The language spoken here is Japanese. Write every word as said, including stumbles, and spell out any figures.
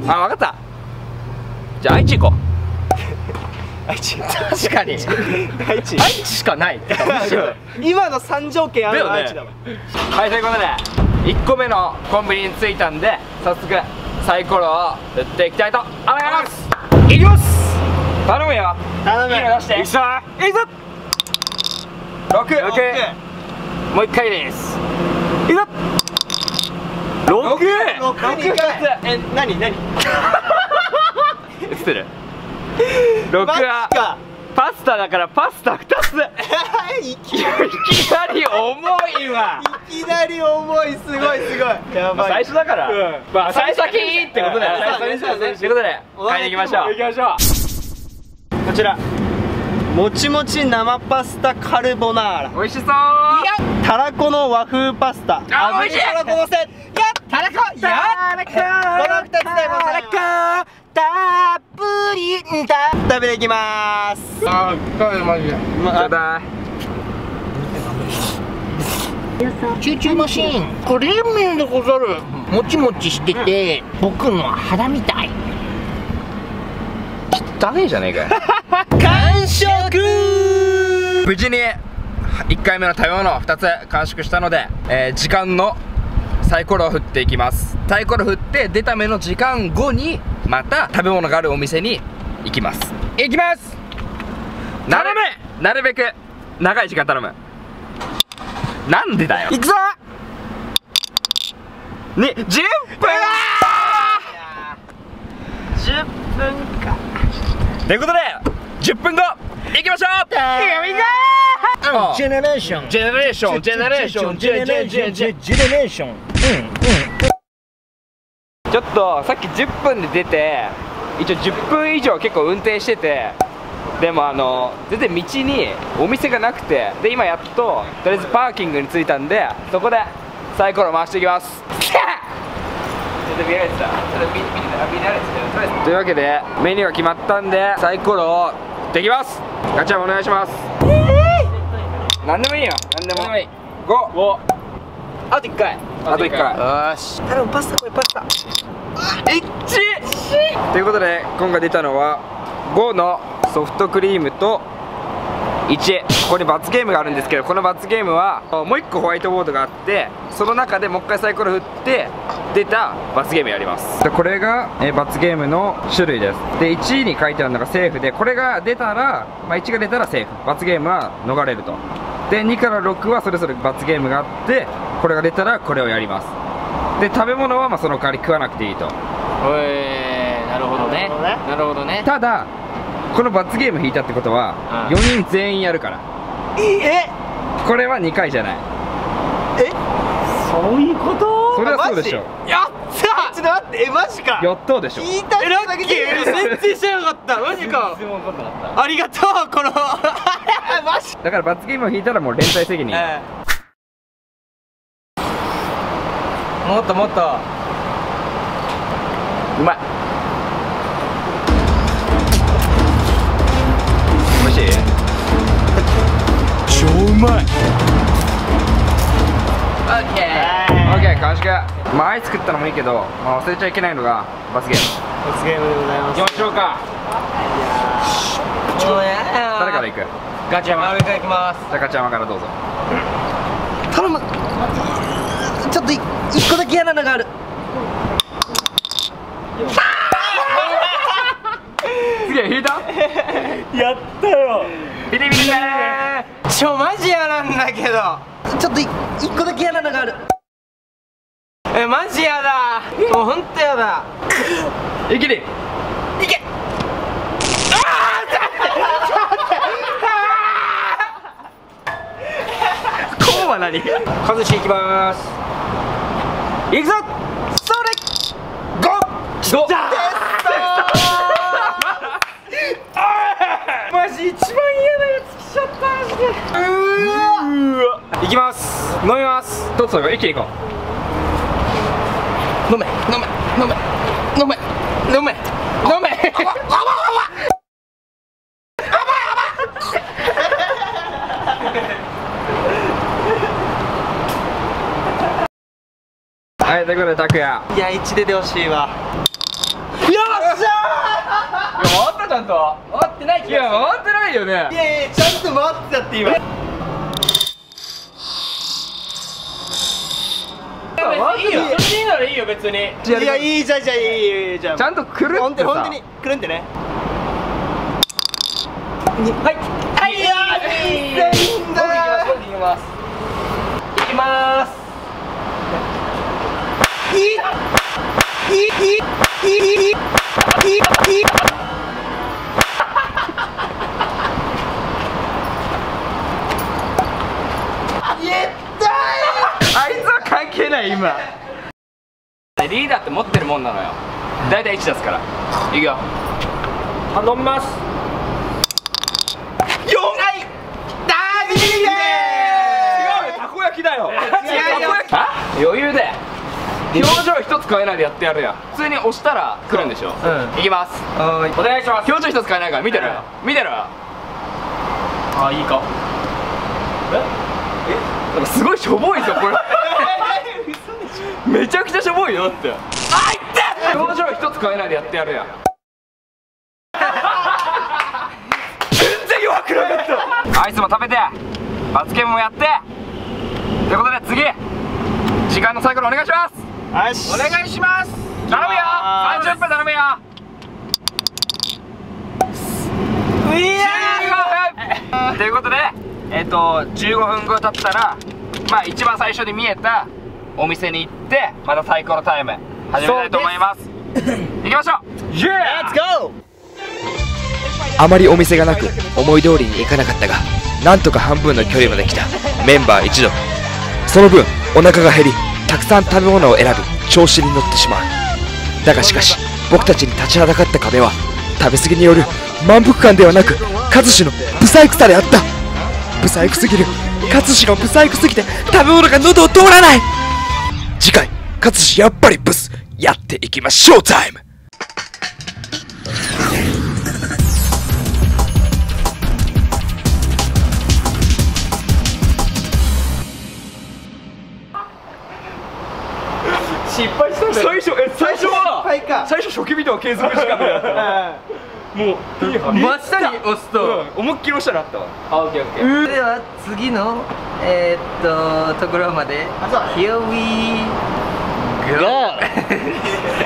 あ、わかった。じゃあ愛知行こう。 愛知、 確かに愛知、 愛知しかない。 今の三条件あるの愛知だわ。 はい、ということでいっこめのコンビニに着いたんで、早速サイコロを振っていきたいと思います。いきます。頼むよ。 頼む。 いいの出して。いくぞいくぞ。ろく。もういっかいです。いくぞ。ろく。 ろくにかい。え、なになに映ってる。ろくはパスタだからパスタふたつ。いきなり重いわ。 いきなり重い。すごいすごい。やばい。 最初だから、まあ最初先ってことだよ。ということで買いに行きましょう。行きましょう。 こちらもちもち生パスタカルボナーラ。 美味しそう。 たらこの和風パスタ。 あ、美味しい。 たらこのせ。やったらこ。やったらこ。このふたつでございます。たっぷりだ。食べていきまーす。 あー、食べるマジで。ちょうだい。 チューチューマシーン、これ冷麺でござる。もちもちしてて、僕の肌みたい。 ダメじゃねえかよ。 完食。 無事にいっかいめの食べ物をふたつ完食したので、えー、時間のサイコロを振っていきます。サイコロ振って出た目の時間後にまた食べ物があるお店に行きます。行きます。なるべなるべく長い時間頼む。なんでだよ。いくぞ。にじゅっぷん。じゅっぷんか。ということでじゅっぷんご行きましょう。 ジェネレーションジェネレーションジェネレーションジェネレーションジェジェネレーション。 ちょっとさっきじゅっぷんで出て、一応じゅっぷん以上結構運転してて、でもあの全然道にお店がなくて、で今やっととりあえずパーキングに着いたんで、そこでサイコロ回していきます。ちょっと見られてた。ちょっと見見てた。見られてた。というわけでメニューが決まったんでサイコロを振っていきます。ガチャお願いします。何でもいいよ。何でもいい。ご。ご。 あといっかい。 あといっかい。 よし。頼む、パスタこれパスタ。 いち。ということで今回出たのはごのソフトクリームといち。ここに罰ゲームがあるんですけど、この罰ゲームはもういっこホワイトボードがあって、その中でもう一回サイコロ振って出た罰ゲームやります。でこれがえ罰ゲームの種類です。でいちいに書いてあるのがセーフで、これが出たら、まあ、いちが出たらセーフ、罰ゲームは逃れると。でにからろくはそれぞれ罰ゲームがあって、これが出たらこれをやります。で食べ物はまあその代わり食わなくていいと。 えー、なるほどね。なるほどね。 ただこの罰ゲーム引いたってことはよにん全員やるから。 え、 これはにかいじゃない。 え、そういうこと？ それはそうでしょ。 やった。ちょっと待って、え、マジか。 やっとでしょ。 聞いた。え、ラッキー。全然知らなかった。マジか。ありがとう。このマジだから罰ゲームを引いたらもう連帯責任。 えー、もっともっとうまい。美味しい。 超うまい。 オッケーオッケー、完食。まあアイス作ったのもいいけど、まあ、忘れちゃいけないのが罰ゲーム。 罰ゲームでございます。 行きましょうか。 もうやだ。 誰から行く？ ガチャマンから行きます。 じゃあガチャマンからどうぞ。 頼む。ちょっとい一個だけ嫌なのがある。 次は引いた？ やったよ。 ビリビリだー。 ちょマジ嫌なんだけど。ちょっとい一個だけ嫌なのがある。え、マジ嫌だ。もうほんと嫌だ。 いける。いけ。ああ。こうは何？ 外していきまーす。いくぞ。それ。ゴ。ゴ。マジ一番嫌なやつ来ちゃったマジで。うわ。いきます。飲みます。 どうぞ一気に行こう。 飲め飲め飲め飲め飲め飲め。 はい、ということで拓也。 いや、一で出てほしいわ。 んと回ってない気がする。いや回ってないよね。いやいやちゃんと回ってたって今。いいよ、それでいいならいいよ別に。いやいいじゃんじゃあいいいいじゃん。ちゃんとくるってさ。本当にくるんってね。はいはい、いいよ。僕行きます。僕行きます。行きます。いいいいいいいいいいい。あいつは関係ない今。リーダーって持ってるもんなのよ。だいたいいち出すから。いくよ。頼みます。よん。はい。ダービー。違うよ、たこ焼きだよ。違うよ。余裕で。表情一つ変えないでやってやるやん。普通に押したら来るんでしょ。いきます。はい。お願いします。表情一つ変えないから見てる。見てる。あ、いいか。え？え？なんかすごいしょぼいぞこれ。めちゃくちゃしょぼいよって。あ、いって表情一つ変えないでやってやるやん。全然弱くなかった。アイスも食べて罰ゲームもやってということで次時間のサイクルお願いします。お願いします。頼むよ。さんじゅっぷん頼むよ。じゅうごふんということでえっとじゅうごふんご経ったらまあ一番最初に見えたお店に行ってまたサイコロタイム始めたいと思います。行きましょう。イエーイ。レッツゴー。 あまりお店がなく思い通りにいかなかったが、なんとか半分の距離まで来たメンバー一同。その分お腹が減りたくさん食べ物を選び調子に乗ってしまう。だがしかし僕たちに立ちはだかった壁は食べ過ぎによる満腹感ではなくカズシのブサイクさであった。ブサイクすぎるカズシがブサイクすぎて食べ物が喉を通らない。次回カズシやっぱりブスやっていきましょうタイム。 失敗したんだよ。最初え最初は最初初期ビデオ継続時間でやったもう真下に押すと思いっきり押したらあったわ。あ、オッケーオッケー。 では次のえーっとところまで Here we go